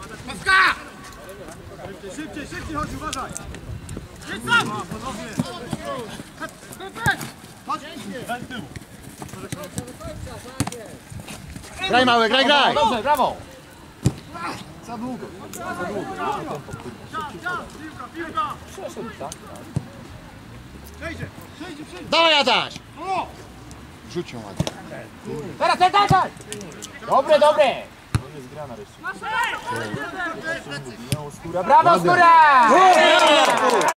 Szybciej, szybciej chodź, uważaj! Jedź sam! Chodź! Daj tył! Graj mały, graj, graj! Dobrze, brawo! Za długo. Piłka! Przeszedł, tak? Przejdzie! Dawaj, Adaś! Rzuć ją ładnie. Teraz, daj! Dobre! Jest gra nareszcie. Brawo, Skóra!